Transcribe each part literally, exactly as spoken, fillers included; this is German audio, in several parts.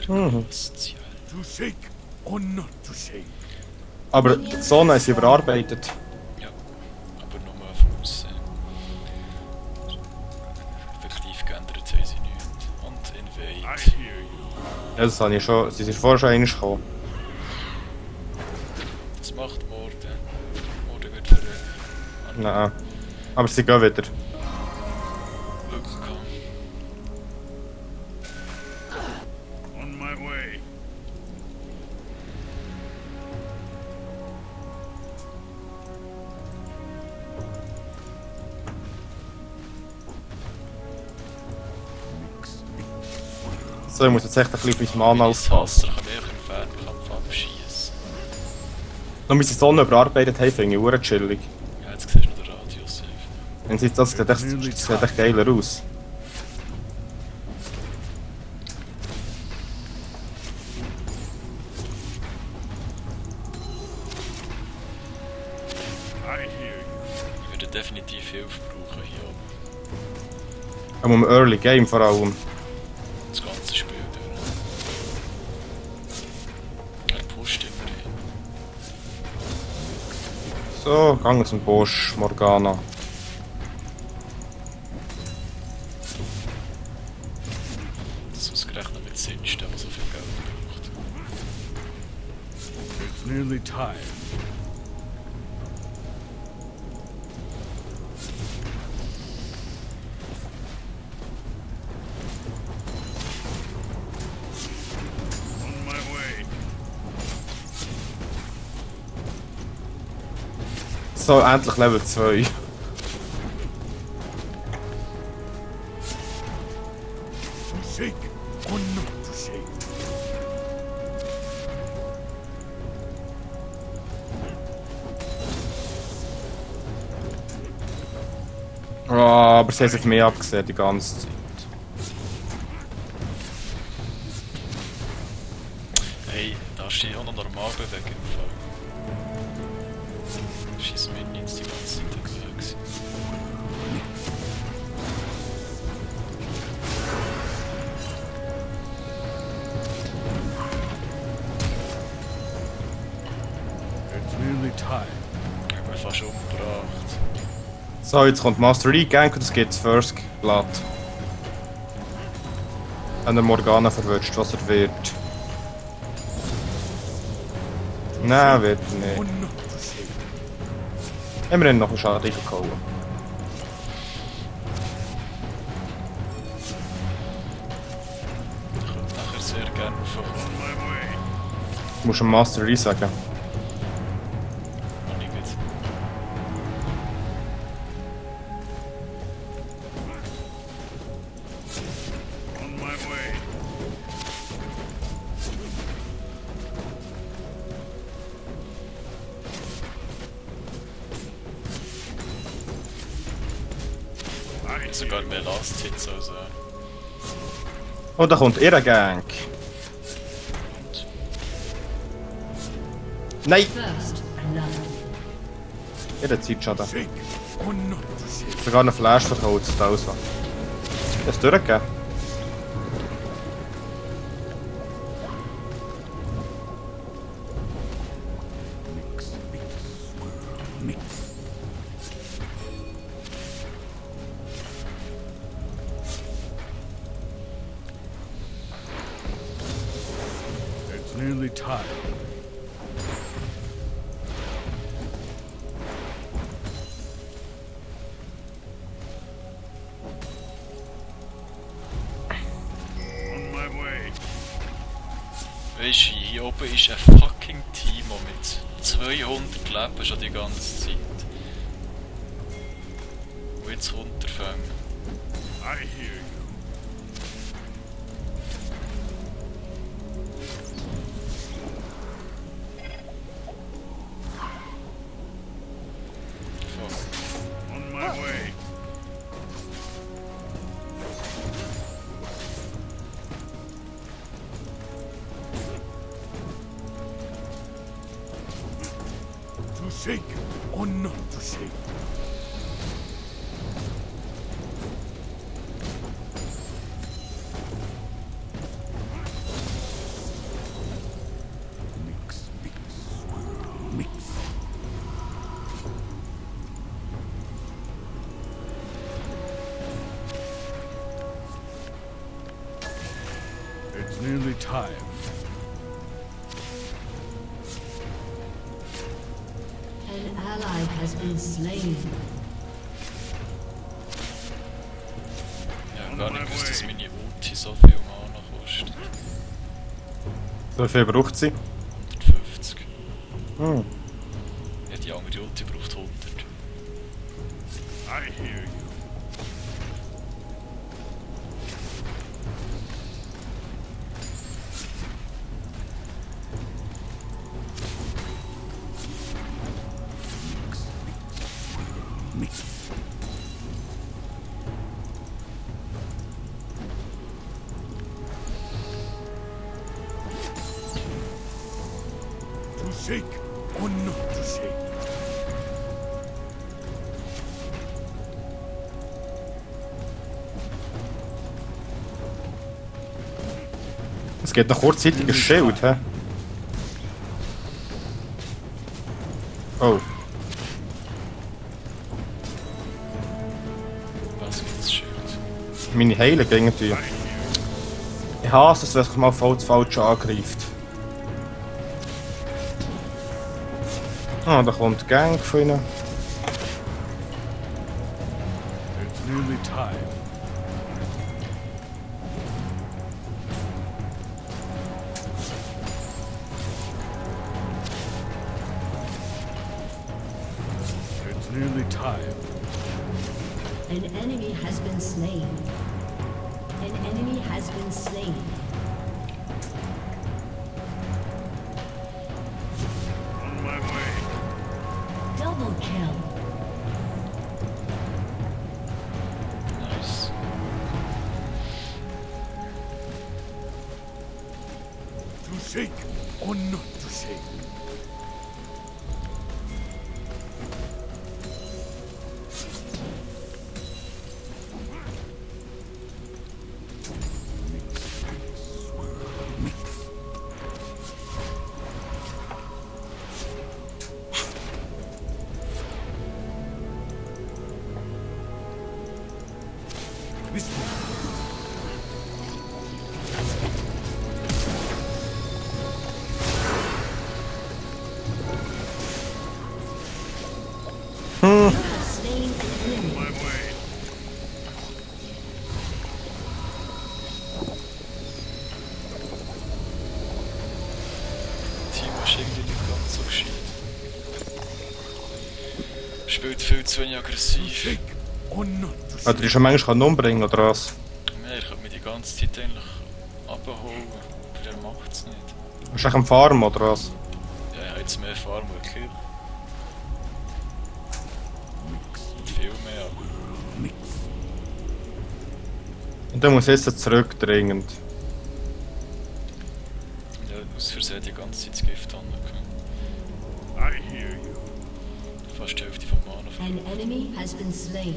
Mhm. To shake or not to shake. Aber die Sonne ist überarbeitet. Ja, aber nur vom Aussehen. Effektiv geändert haben sie nichts. Und I Invade. hear you. Ja, das habe ich schon. Sie sind vorher schon einmal gekommen. Das macht Morden. Morden wird verrückt. Nein. Aber sie gehen wieder. Glück gehabt. On my way. So, ich muss jetzt echt ein bisschen auf mein Mana Das aufpassen. Wasser kann ich im Fernkampf abschießen. Nur weil sie die Sonne überarbeitet haben, finde ich es chillig. Ja, jetzt siehst du noch den Radius einfach. Wenn sie jetzt das sieht echt, das sieht echt geiler aus. I hear you. Ich würde definitiv Hilfe brauchen hier oben. Auch im Early Game vor allem. Das ganze Spiel durch. Er pusht immerhin. So, gang zum Bosch, Morgana. Das ausgerechnet mit Sinsten, der so viel Geld braucht. It's nearly time. On my way. So, endlich Level zwei. To shake or not to shake. Oh, aber sie haben sich auf mich abgesehen die ganze Zeit. Hey, da stehe ich auch noch normal bewegen im Fall. Scheiß Minions die ganze Zeit dagegen gewesen. It's nearly time. Ich habe mich fast umgebracht. So, jetzt kommt Master Regank und es geht First Blood. Wenn er Morgana verwünscht, was er wird. Nein, wird er Or nicht. not to shake. Immerhin noch einen Schaden reingehauen. Ich würde nachher sehr gerne aufkommen. On my way. Du musst dem Master Re sagen. Und ich jetzt. On my way. I hear Sogar mehr Last Hits als er. Und da kommt ihre Gang. Und Nein! First blood. Ihre Zeitschaden. shake or not to shake. Sogar einen Flash verholzt, also. Das ist durchgegeben. Mix, mix, swirl, mix. It's nearly time. On my way. weißt du, hier oben ist ein fucking Timo mit zweihundert Leben schon die ganze Zeit. Und jetzt runterfangen. I hear you. Fuck. On my way. To shake or not to shake. nearly time. An ally has been slain. Ja, gar nicht gewusst, dass meine Ulti so viel Mana kostet. So viel braucht sie. hundertfünfzig. Hm. Ja, die andere Ulti braucht hundert. I hear you. To shake or not to shake. Es geht noch kurzzeitig ein Schild, hä? Oh. Was gibt das Schild? Meine Heilung irgendwie. Ich hasse es, wenn sich mal falsch, falsch angreift. Ah, da kommt die Gang von ihnen. It's nearly time. It's nearly time. An enemy has been slain. An enemy has been slain. On my way. Double kill. Nice. To shake or not to shake. This way. Slain an enemy. My way. Team ist irgendwie nicht ganz so gescheit. Spielt viel zu wenig To aggressiv. shake or not to shake. Oder die schon manchmal kann umbringen, oder was? Ja, ich könnte mich die ganze Zeit eigentlich abholen, aber er macht es nicht. Ist du am Farm, oder was? Ja, ich habe jetzt mehr Farm und Kill. Und viel mehr, aber Und dann muss ich jetzt zurück, dringend. ja, aus Versehen die ganze Zeit das Gift angekommen. I hear you. Fast die Hälfte vom Mana An verloren. enemy has been slain.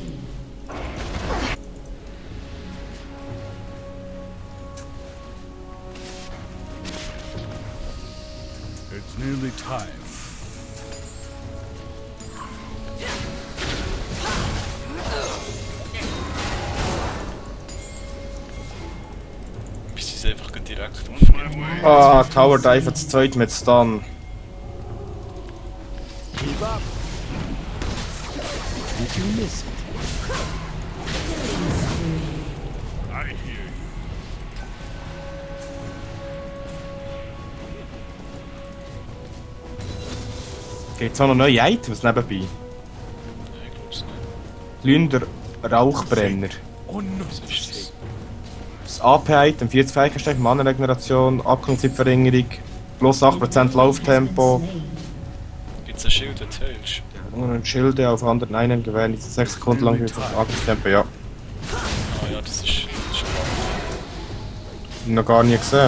It's nearly time. Bis sie es einfach gleich direkt aufnehmen. Ah, Tower Dive zu zweit mit Stun. Keep up. Did you miss it? I hear you. Gibt's auch noch neue Items nebenbei? Nein, ich glaube es nicht. Glühender Rauchbrenner. Or not Was to ist shake. das? Das A P-Item, vierzig Fähigkeit, Mana-Regeneration, Akkungszeitverringerung, plus acht Prozent Lauftempo. Gibt es ein Schild, das du hältst? Und Schilde auf anderen einen gewähren, sechs Sekunden lang mit Akkungstempo, ja. Ah ja, das ist, das ist spannend. Noch gar nie gesehen.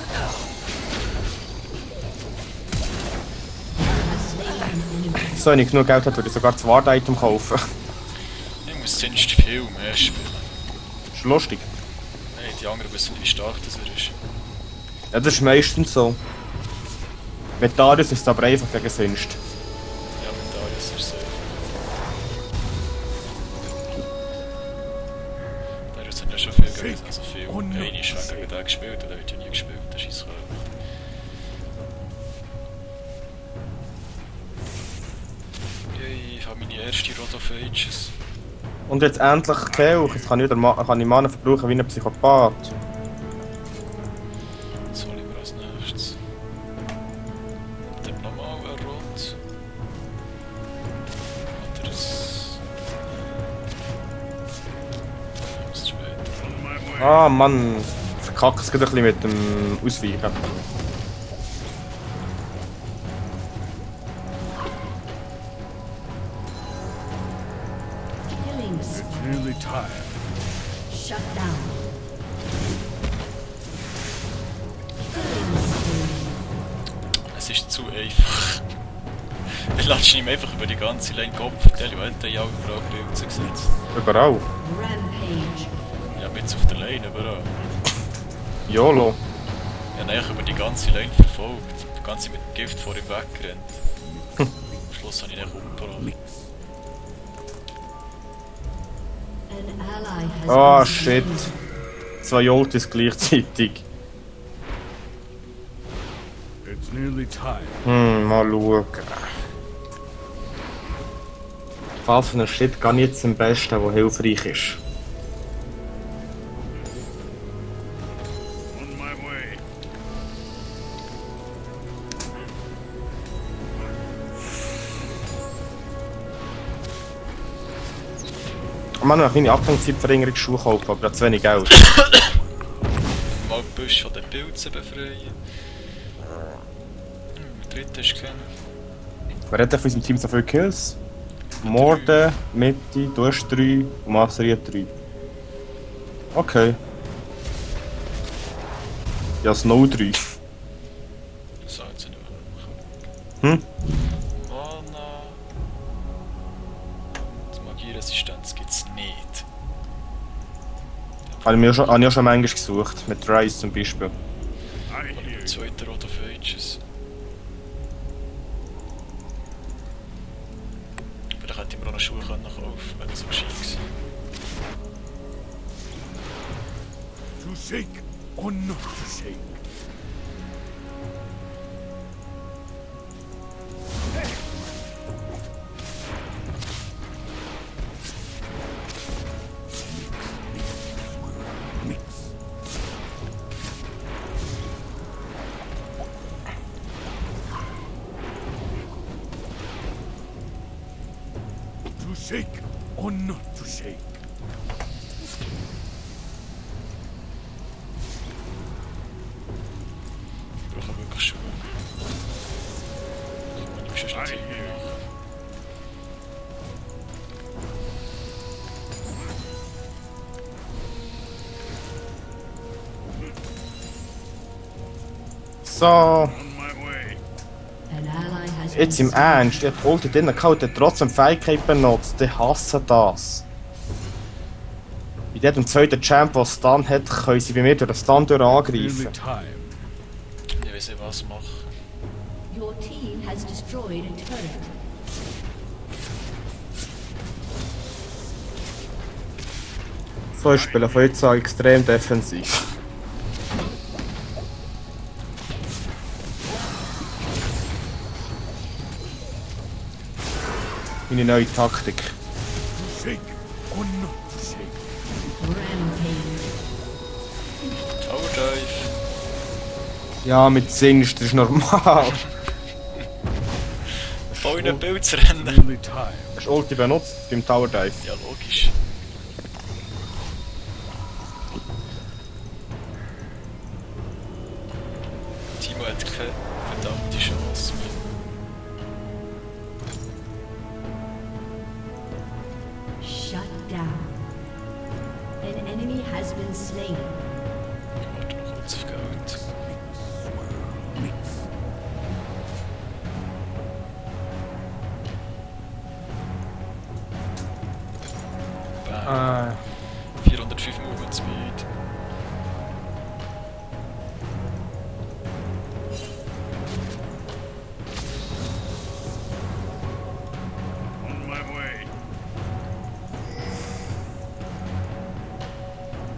So, wenn ich genug Geld habe, würde ich sogar das Ward-Item kaufen. Ich muss sonst viel mehr spielen. Ist lustig. Nein, die anderen wissen nicht, wie stark das er ist. Ja, das ist meistens so. Mit Darius ist es aber einfach gegen Sinst. Ja, mit Darius ist es so. das haben ja schon viel gelesen, also viel. Eine ist schon gegen den gespielt, oder wird ja nie gespielt, das ist so. Yay, ich habe meine erste Rodophages. Und jetzt endlich Kelch. Jetzt kann ich, wieder Ma kann ich Mana verbrauchen wie ein Psychopath. Was hole ich mir als nächstes? Dann nochmal ein Rot. Oder ein... Ja, ist zu spät. Ah Mann, verkacke es gerade ein bisschen mit dem Ausweichen. Killing It's spree. nearly time. Shut down. Killing spree. Es ist zu einfach. Ich latsche ihm einfach über die ganze Lane Kopf und der hat ja auch überall Pilze gesetzt. Überall. Rampage. Ja, mit auf der Lane überall. YOLO. Ich habe eigentlich über die ganze Lane verfolgt. Die ganze mit dem Gift vor ihm weggerannt. Am Schluss habe ich ihn echt umgebracht. An ally has Ah been shit. slain. Zwei Ultis gleichzeitig. It's nearly time. Hm, mal schauen. Was für ein Shit kann ich jetzt am besten, der hilfreich ist. On my way. Man kann eine kleine Abklingzeitverringerung Schuhe kaufen, aber hat zu wenig Geld. Mal die Büsche von den Pilzen befreien. Hm, der dritte ist kennen. Wer hat denn von unserem Team so viele Kills? Morden, Mitte, du hast drei und Mastery hat drei. Okay. Ja, Snow drei. So, jetzt sind wir. Hm? Mana. Die Magieresistenz gibt es nicht. Habe ich mir schon, habe ich auch schon manchmal gesucht. Mit Rise zum Beispiel. I hear you. Zweiter Rodophages. Vielleicht hätte ich mir auch noch Schuhe können kaufen, wenn das so gescheit gewesen. To shake or not to shake. To shake or not to shake. Ich brauche wirklich Schuhe. Ich muss schon I schnell hear you. So, On my way. An ally has jetzt been im Ernst. Ich hab die Ulti drinnen gehabt, der trotzdem Fähigkeit benutzt. Ich hasse das. Bei jedem zweiten Champ, der Stun hat, können sie bei mir durch den Stun durch Nearly angreifen. time. Ich weiß nicht, was machen. Your team has destroyed a turret. So, ich spiele von jetzt an extrem defensiv. Meine neue Taktik. To shake or not to shake. Rampage. Tower Dive. Ja, mit Sinn ist das normal. Voll in den Pilz rennen. Nearly time. Hast du Ulti benutzt beim Tower Dive? Ja, logisch. Timo hat keine verdammte Chance mehr. Shut down. An enemy has been slain. Ich warte noch kurz auf Geld. Bam. Ah. vierhundertfünf Movement Speed. On my way.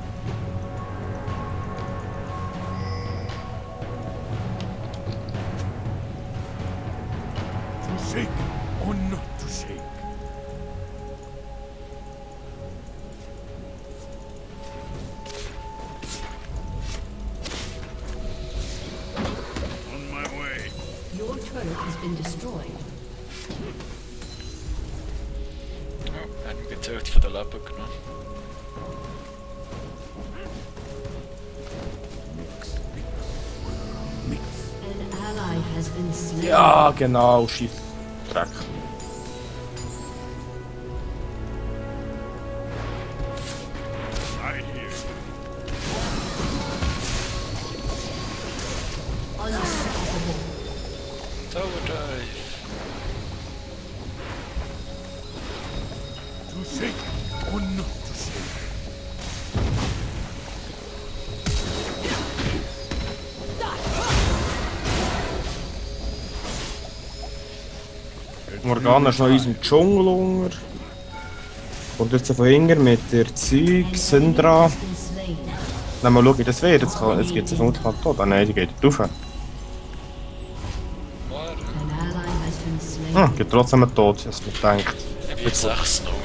been destroyed. Oh, hat mir die Hälfte von der Leben genommen. An ally has been slain. Ja, genau, Schiff. Dreck. I hear you. Unstoppable. Tower Dive. To shake or not to shake. Morgana ist noch in unserem Dschungel unter. Und jetzt von hinten mit der Zeug, Syndra. Has been slain. Dann mal schauen, wie das wird. Jetzt, kann- jetzt geht es vermutlich mal tot. Ah nein, die geht rauf. War. An ally has been slain. Hm, geht trotzdem mal tot, als man denkt. Ich bin jetzt sechs noch.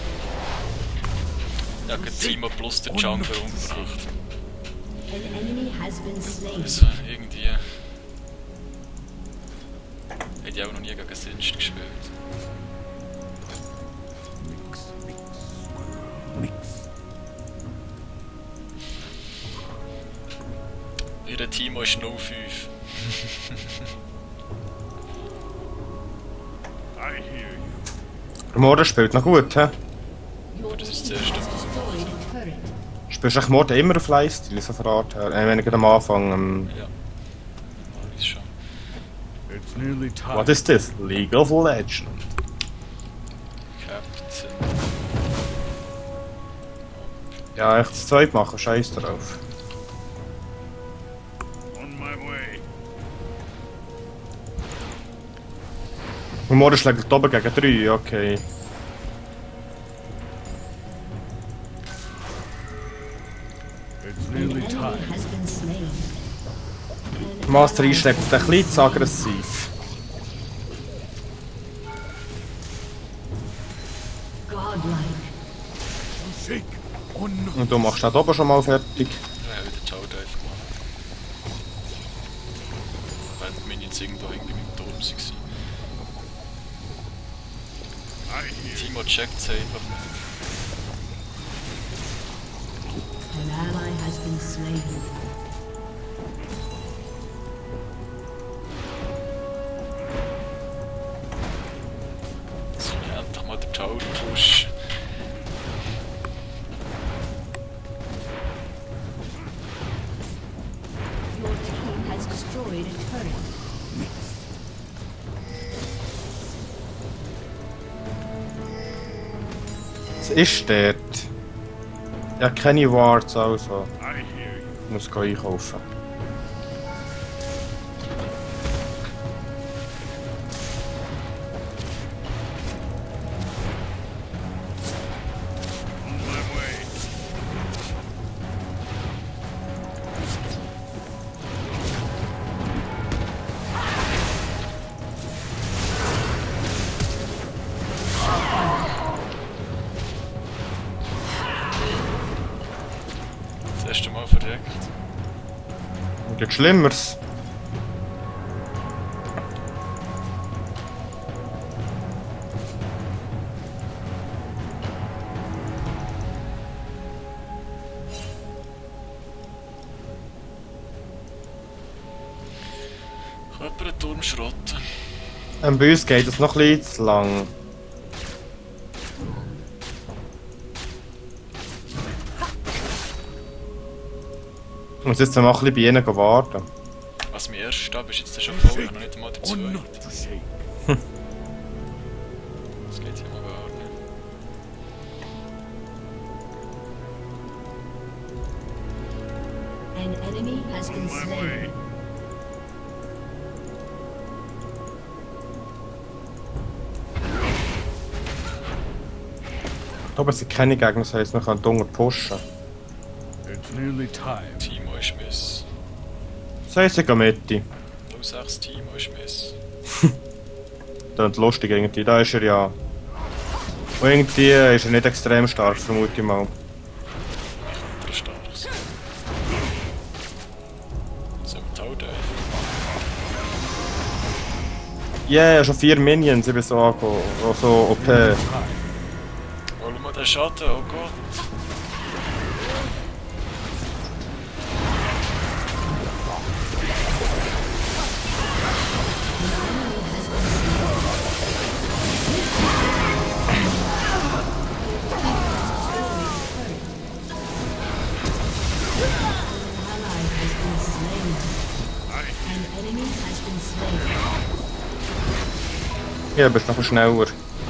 Ich habe Timo plus den Jungle umgebracht. An enemy has been slain. Also irgendwie. Hätte ich auch noch nie gegen Sinst gespielt. Ihr Timo ist null fünf. I hear you. Der Morden spielt noch gut, hä? Your Das ist team das Erste. has destroyed a turret. Spielst du eigentlich Morden immer auf Lifestyle, so von der Art her? Äh, wenn ich gerade am Anfang... Ähm, Ja. Weiß schon. It's nearly time. what is this? League of Legends. Captain. Ja, echt das zweite machen, scheiß drauf. On my way. Und Morden schlägt oben gegen drei, okay. It's An nearly enemy time. has been slain. An Master ally einschlägt ein bisschen zu aggressiv. godlike. To shake or not. Und du machst das oben schon mal fertig. Ja, wieder Tower Dive gemacht. Wenn die Minions irgendwo irgendwie im Turm waren. I hear you. Timo checkt es einfach nicht. An ally has been slain. So, ja, endlich mal der Tower Push. Your team has destroyed a turret. Es ist dort. Ja, keine Wards, also. I hear you. Ich muss gehen einkaufen. On my way. Das erste Mal verreckt. Und jetzt Schlimmeres. Kann jemand einen Turm schrotten? Ähm, bei uns geht es noch ein bisschen zu lang. Ich muss jetzt mal ein bisschen bei ihnen warten. Was mein erster Stab ist jetzt schon voll, ich habe noch nicht einmal den Or zweiten. not to shake. Das geht hier mal gar nicht. An enemy has On been my slain. way. Da oben sind keine Gegner, das heisst, man kann dunkel pushen. It's nearly time. Timo ist Miss. Das heisst, ich gehe Mitte. null sechs Timo ist Miss. Das ist lustig irgendwie, da ist er ja. Und irgendwie ist er nicht extrem stark, vermute ich mal. Ultra stark. Sollen wir Tower Dive? Yeah, schon vier Minions, ich bin so angekommen. Oh, so O P. Oh, schau mal den Schatten, oh Gott. Ja, bist noch schneller. So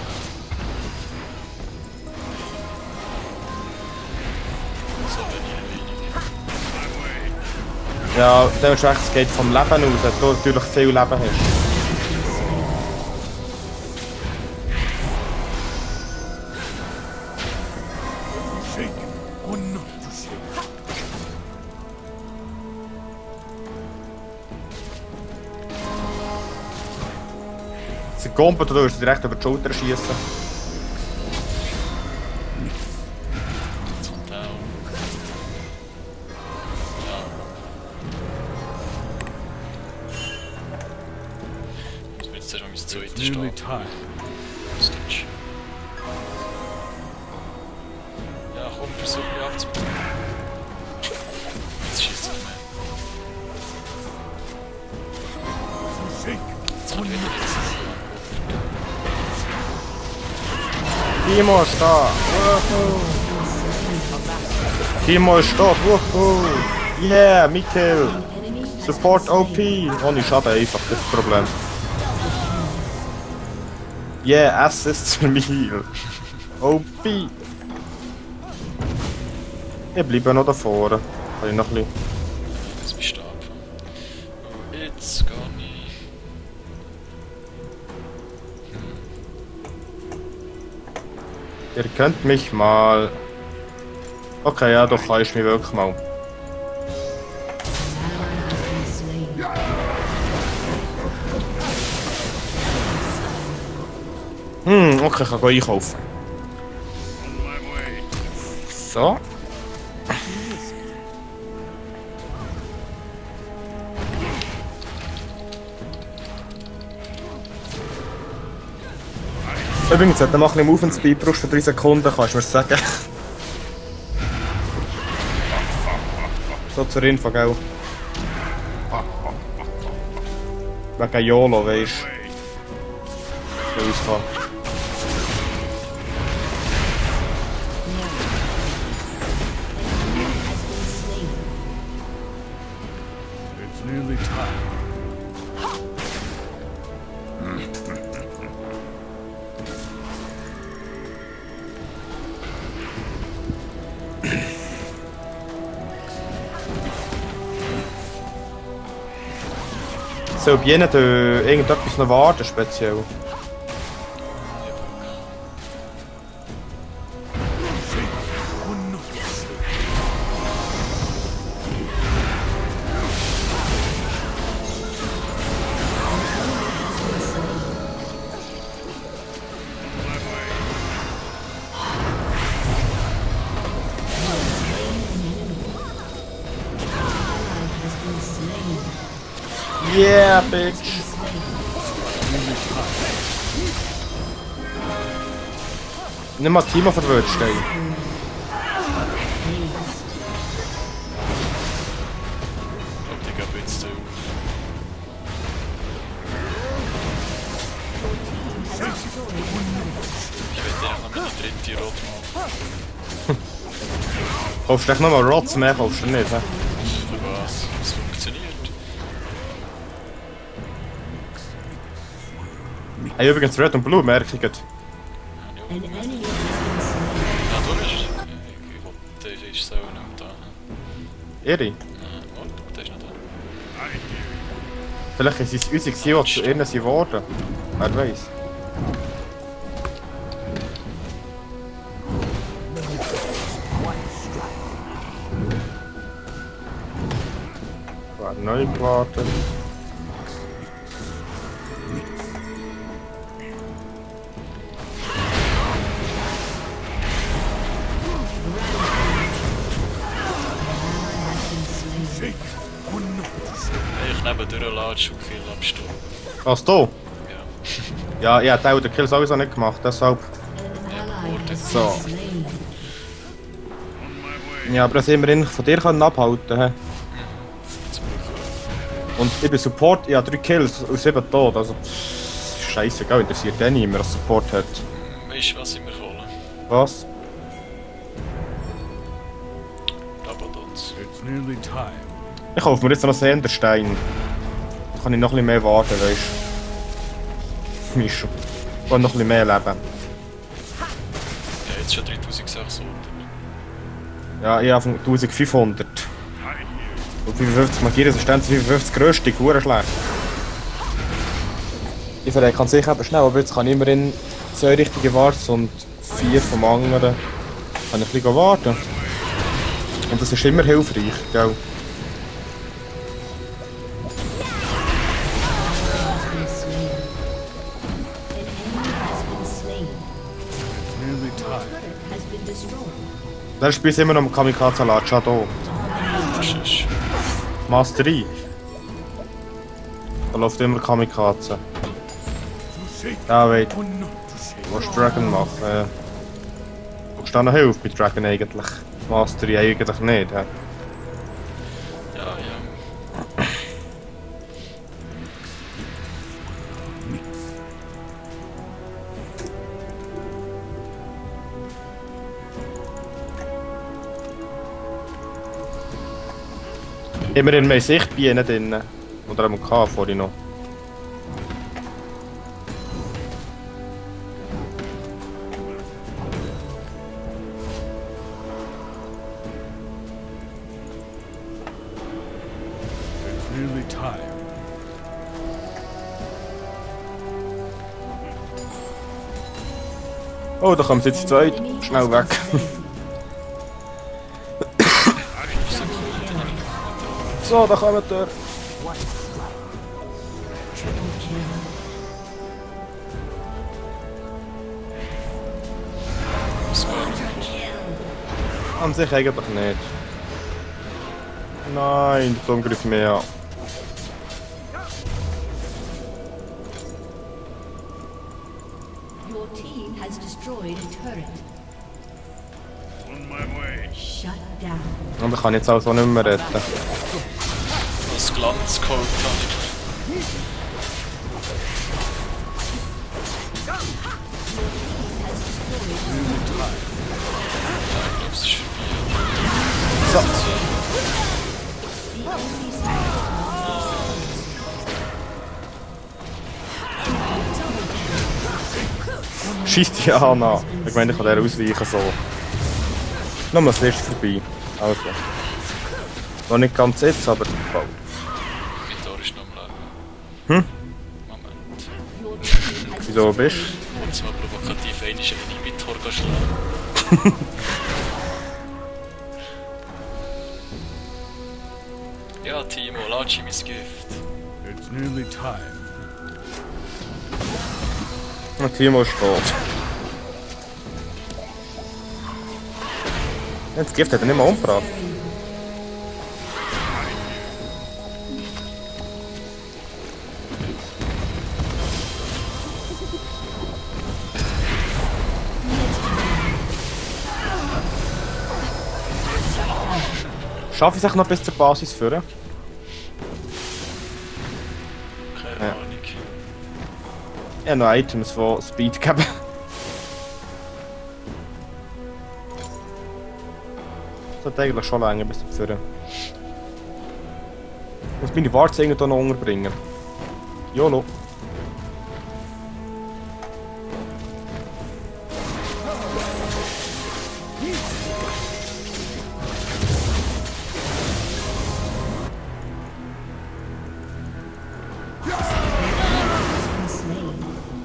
bin ich wenig. Ja, der ist recht, es geht vom Leben aus, dass du natürlich viel Leben hast. Shake or not to shake. Sie kommen, du musst direkt über die Schulter schießen. Zum Teil. Ja. Ich muss mir jetzt zuerst mal mein zweites Nearly Stab. time. Stitch. Ja, komm, versuch mich abzubauen. Jetzt schießt er mehr. Shake. Jetzt kann ich wieder nicht so. Timo ist da! Wuhu. Timo ist da! Wuhu. Yeah, Mikkel! Support O P! Ohne Schaden einfach, das ist das Problem. Yeah, Assist für mich hier! O P! Ich bleibe noch da vorne. Kann ich noch ein bisschen. Jetzt bin ich Stab. Oh, jetzt gar nicht. Ihr könnt mich mal. Okay, ja, doch kannst du mich wirklich mal. Hm, okay, ich kann gehen einkaufen. On my way. So. Übrigens, wenn du mal ein bisschen Movement Speed brauchst für drei Sekunden, kannst du mir sagen. So zur Info, gell? Wegen YOLO, weisst du? Für uns kann. It's nearly time. So, bei ihnen äh, irgendetwas noch warten, speziell. Or not to shake. Yeah, bitch! Nimm mal Timo verwirrt stehen. Ich glaube, die gehen jetzt zu. Ich will dir noch meine dritte Rot machen. Kaufst du echt nochmal Rots mehr, kaufst du nicht, hä? Für was? Es funktioniert. Hey, übrigens Red und Blue, merke ich gerade. An enemy has been slain. Ja, du bist. Ich wollte, der ist so nicht da. Ihre? Äh, oh, der ist nicht da. I hear you. Vielleicht ist es unsere gewesen, die zu ihnen sind geworden. Wer weiß. War neu gewartet. Shake or not to shake. Hey, ich nebendurch latsch und viel abstimmen. Was du? Ja. Ja, ich hätte auch den Kill sowieso nicht gemacht, deshalb... An ally has So. been slain. Ja, aber das immerhin von dir können abhalten he? Und ich bin Support, ich habe drei Kills und sieben Tod, also... pff, Scheißegal, interessiert den niemand, was Support hat. Weißt du, was ich mir holen? Was? Rabadons. It's nearly time. Ich kaufe mir jetzt noch einen Senderstein. Da kann ich noch ein bisschen mehr warten, weißt du. Misch. Ich will noch ein bisschen mehr leben. Ja, jetzt schon dreitausendsechshundert. Ja, ich habe eintausendfünfhundert. Und fünfundfünfzig Magierresistenz, fünfundfünfzig Rüstung, hure schlecht. Ich verrecke an sich eben schnell, aber jetzt kann ich immerhin zwei richtige Warts und vier vom anderen. Kann ich ein bisschen warten. Und das ist immer hilfreich, gell? Has been slain. An enemy has been slain. It's nearly time. Turret has been destroyed. Der spielt immer noch im Kamikaze-Salat, Shadow. Tschüss. Mastery. Da läuft immer Kamikaze. To shake Ja, wait. or not to shake. Was Dragon machen? Äh, Brauchst du da noch Hilfe bei Dragon eigentlich? Mastery eigentlich nicht, hä? Ja, ja. Immerhin mehr Sichtbienen drin. Oder haben wir gehabt vorhin noch. It's nearly time. Oh, da kommen sie jetzt zwei. Schnell weg. So, da kommen wir. Was geht? An sich eigentlich nicht. Nein, der Turm greift mich an. Your team has destroyed a turret. On my way. Shut down. Und ich kann jetzt also nicht mehr retten. Was Glanz geholt habe. Ich glaube, es ist vorbei. So. The enemy's turret Schießt die an. an. Ich meine, ich kann der ausweichen so. Nur das letzte vorbei. Also. Noch nicht ganz jetzt, aber bald. Inventar ist noch am Hm? Leben. Moment. Your team has Wieso bist Jetzt mal provokativ einmal einen Inventar schlagen. Ja, Timo, lass ihm mein Gift. It's nearly time. du? Timo ist tot. Das Gift hat er nicht mal umgebracht. Schaffe ich es noch bis zur Basis führen? Keine Ja. Ahnung. Ich habe noch Items, die Speed geben. Das sollte eigentlich schon länger bis zum Führen. Ich muss meine Warze irgendwo noch unterbringen. YOLO. been slain.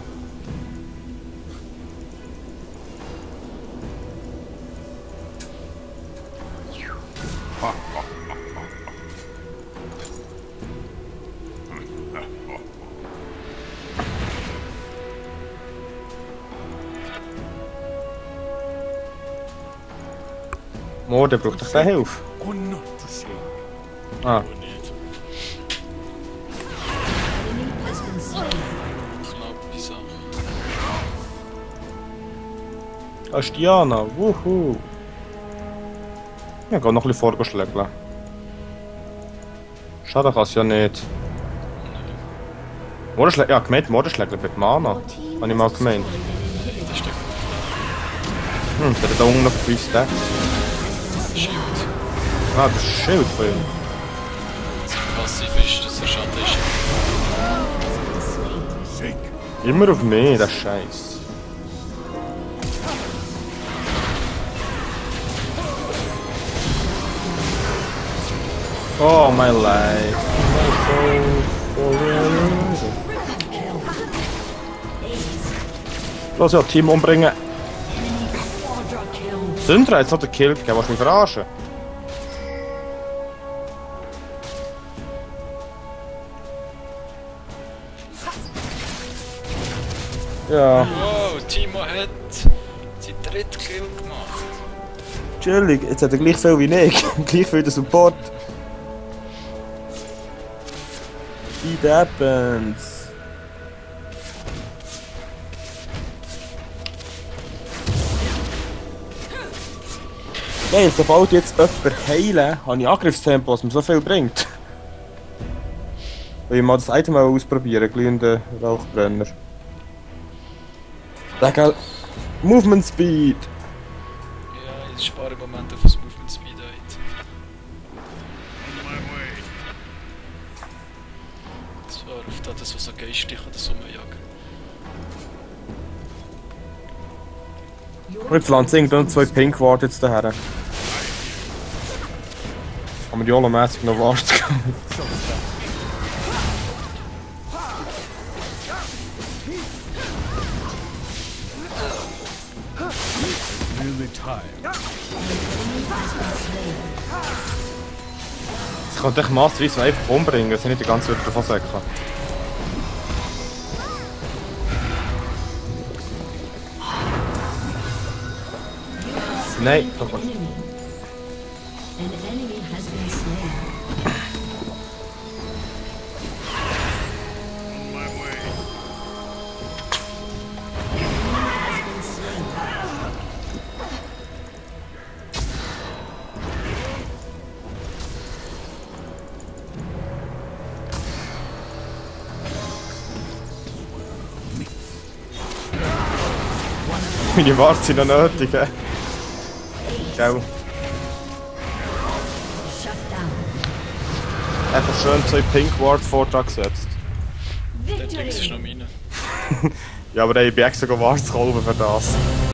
Mo, der braucht doch keine Hilfe. Or not to shake. Ah, Aber nicht. Enemy has been slain. Knapp. Da ist Diana, wuhu. Ja, geh noch ein bisschen vorgeschlägeln. Schade, kann es ja nicht. Mordenschlägler, ja, gemeint, Mordenschlägler mit Mana. Your team Habe ich mal has gemeint. destroyed an inhibitor. Das ist der Hm, der hat da unten noch drei Stacks. Schild. Ah, das ist Schild von ihm. Sein Passiv ist, dass er Schatten ist. Shake. Immer auf mich, das ist Scheiß. Oh, my life. Los ja, Team umbringen. Syndra hat jetzt noch den Kill gegeben, willst du mich verarschen? Ja, Wow, Timo hat seinen dritten Kill gemacht. chillig, jetzt hat er gleich viel wie ich. Gleich viel den Support. It happens. Nein, sobald jetzt jemand heilen, habe ich Angriffstempo, was mir so viel bringt. Will ich mal das Item mal ausprobieren, glühende Rauchbrenner. Legal. Movement Speed! Ja, ich spare im Moment auf das Movement Speed ein. On my way. Zwar auf das, was so geistig oder so jagen. Und jetzt landet irgendwann zwei Pink Ward jetzt daher. Haben wir die Holo-mässig noch warten können. Really tired. Ich kann dich massweise einfach umbringen, dass ich nicht die ganze Zeit davon sagen kann. Nein, An enemy. An enemy has been slain. On my way. Has been slain. meine Warte sind noch nötig. Äh. Ciao. Shut down. Einfach schön zwei Pink Wards Vortrag gesetzt. Der Dings ist Victory. noch meine. Ja, aber ich bin extra gewartet für das.